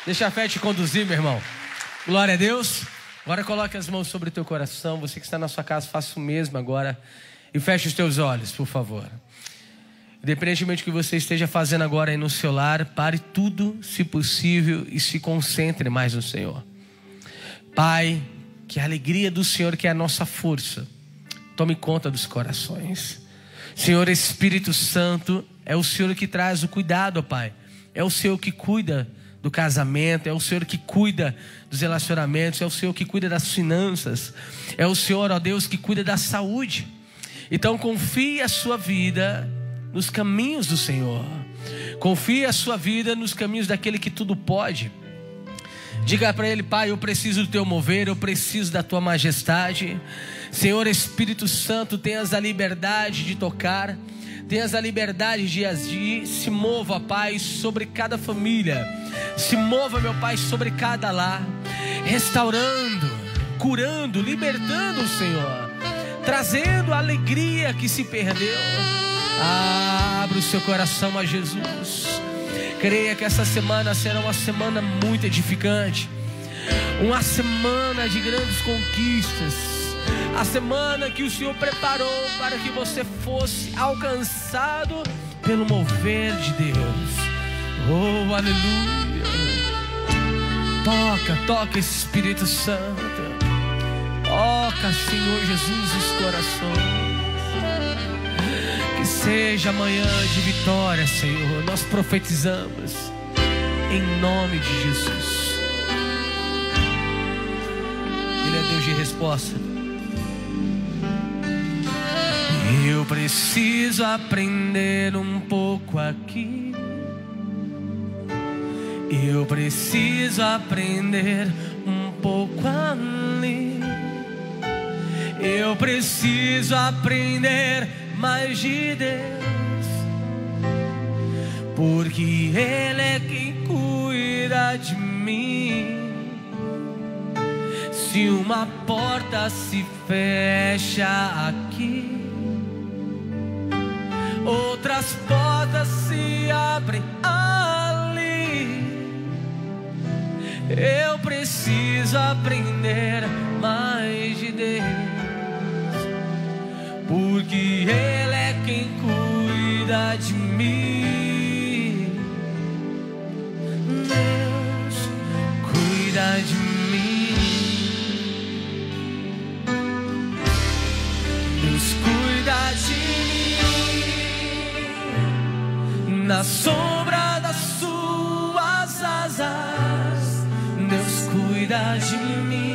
Deixa a fé te conduzir, meu irmão. Glória a Deus. Agora coloque as mãos sobre o teu coração. Você que está na sua casa, faça o mesmo agora. E feche os teus olhos, por favor. Independentemente do que você esteja fazendo agora aí no seu lar, pare tudo, se possível, e se concentre mais no Senhor. Pai, que a alegria do Senhor, que é a nossa força, tome conta dos corações. Senhor Espírito Santo, é o Senhor que traz o cuidado, Pai. É o Senhor que cuida do casamento, é o Senhor que cuida dos relacionamentos, é o Senhor que cuida das finanças, é o Senhor, ó Deus, que cuida da saúde. Então confie a sua vida nos caminhos do Senhor. Confie a sua vida nos caminhos daquele que tudo pode. Diga para Ele: Pai, eu preciso do Teu mover, eu preciso da Tua majestade. Senhor Espírito Santo, tenhas a liberdade de tocar, tenhas a liberdade de agir. Se mova, Pai, sobre cada família. Se mova, meu Pai, sobre cada lar, restaurando, curando, libertando, Senhor, trazendo a alegria que se perdeu. Abra o seu coração a Jesus. Creia que essa semana será uma semana muito edificante, uma semana de grandes conquistas, a semana que o Senhor preparou para que você fosse alcançado pelo mover de Deus. Oh, aleluia. Toca Espírito Santo. Toca, Senhor Jesus, os corações. Que seja amanhã de vitória, Senhor. Nós profetizamos em nome de Jesus. Ele é Deus de resposta. Eu preciso aprender um pouco aqui. Eu preciso aprender um pouco ali. Eu preciso aprender mais de Deus, porque Ele é quem cuida de mim. Se uma porta se fecha aqui, outras portas se abrem ali. Eu preciso aprender mais de Deus, porque Ele é quem cuida de mim. Deus cuida de mim. Deus cuida de mim. Na sombra das suas asas, Deus cuida de mim.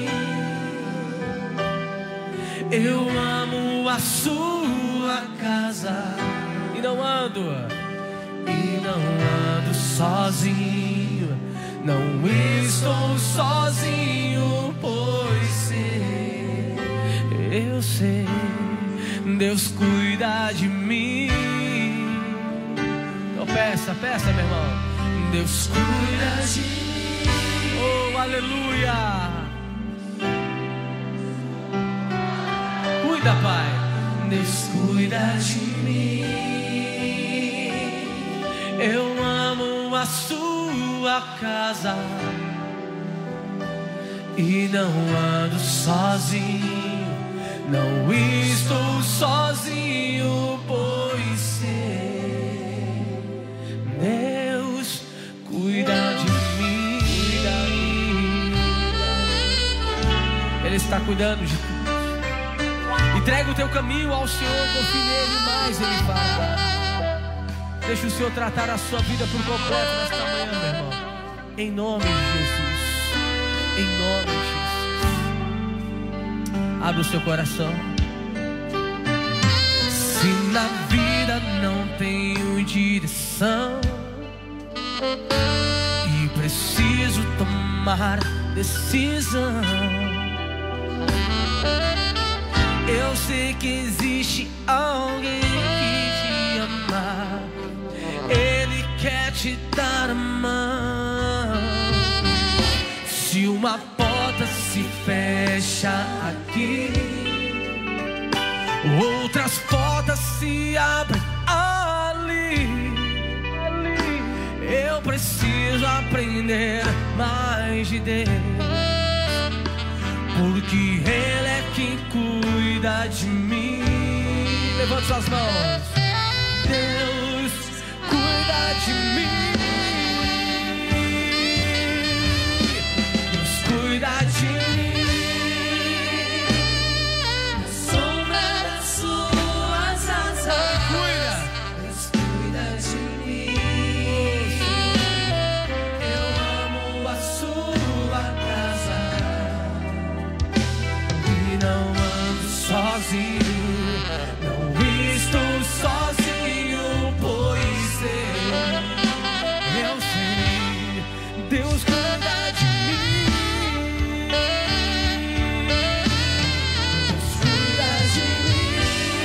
Eu amo a sua casa e não ando sozinho. Não estou sozinho, pois eu sei, Deus cuida de mim. Então peça, meu irmão. Deus cuida de mim. Oh, aleluia. Cuida, Pai. Deus cuida de mim. Eu amo a sua casa e não ando sozinho. Não estou sozinho, pois sei, Deus cuida de mim. Ele está cuidando de tudo. Entrega o teu caminho ao Senhor, confie nele, mais Ele fará. Deixa o Senhor tratar a sua vida por completo nesta manhã, meu irmão. Em nome de Jesus. Em nome de Jesus. Abra o seu coração. Se na vida não tenho direção e preciso tomar decisão, eu sei que existe alguém que te ama. Ele quer te dar a mão. Se uma porta se fecha aqui, outras portas se abrem ali. Eu preciso aprender mais de Deus, porque Ele é quem cuida de mim. Levante suas mãos. Deus cuida de mim. Deus cuida de mim. Na sombra das suas asas. Cuida. Deus cuida de mim. Eu amo a sua casa e não ando sozinho. Não estou sozinho, pois eu sei, Deus cuida de mim. Deus cuida de mim.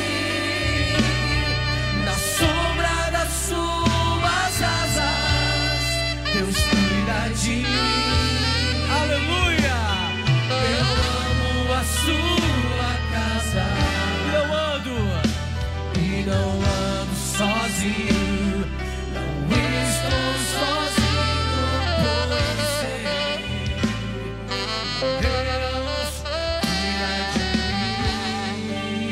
Na sombra das suas asas, Deus cuida de mim. Aleluia! Eu amo a sua casa. Eu ando e não ando sozinho. Não estou sozinho, pois sei, Deus cuida de mim.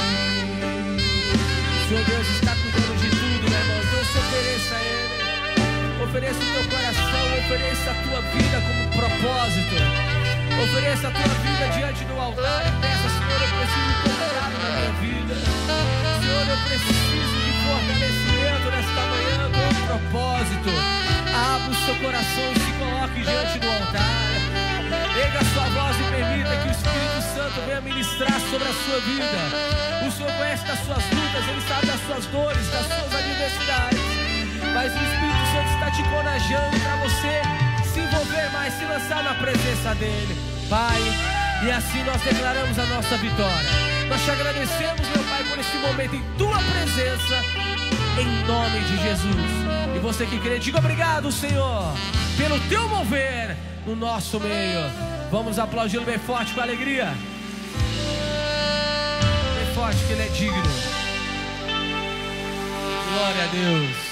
O Senhor Deus está cuidando de tudo, meu irmão. Então se ofereça a Ele. Ofereça o teu coração, ofereça a tua vida como propósito. Ofereça a tua vida diante do altar e peça: Senhor, eu preciso de cuidado na minha vida. Senhor, eu preciso de fortalecimento nesta manhã com um propósito. Abra o seu coração e se coloque diante do altar. Erga a sua voz e permita que o Espírito Santo venha ministrar sobre a sua vida. O Senhor conhece das suas lutas, Ele sabe das suas dores, das suas adversidades. Mas o Espírito Santo está te encorajando para você se envolver mais, se lançar na presença dEle. Pai, e assim nós declaramos a nossa vitória. Nós te agradecemos, meu Pai, por esse momento em Tua presença, em nome de Jesus. E você que crê, diga obrigado, Senhor, pelo Teu mover no nosso meio. Vamos aplaudi-lo bem forte, com alegria. Bem forte, que Ele é digno. Glória a Deus.